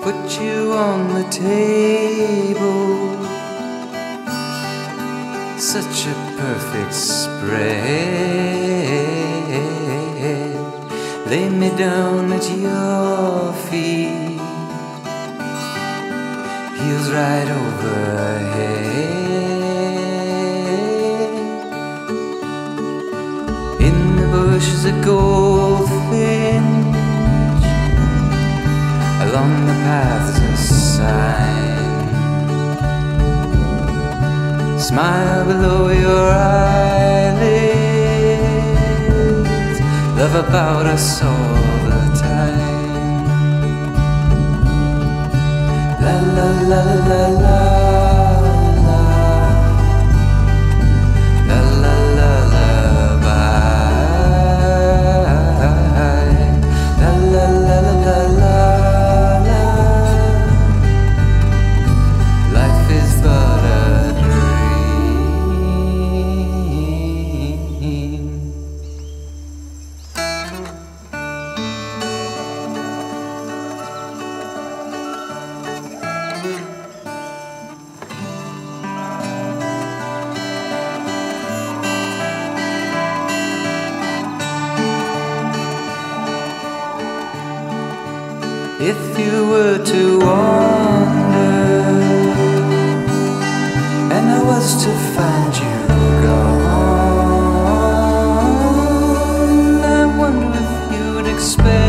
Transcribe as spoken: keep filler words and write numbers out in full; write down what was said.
put you on the table. Such a perfect spread. Lay me down at your feet, heels right overhead. In the bushes a goldfinch, along the paths a sign. Smile below your eyelids, love about us all the time. La la la la la la, la la la la bye, la la la la la la. Life is but a if you were to wander, and I was to find you gone, I wonder if you'd expect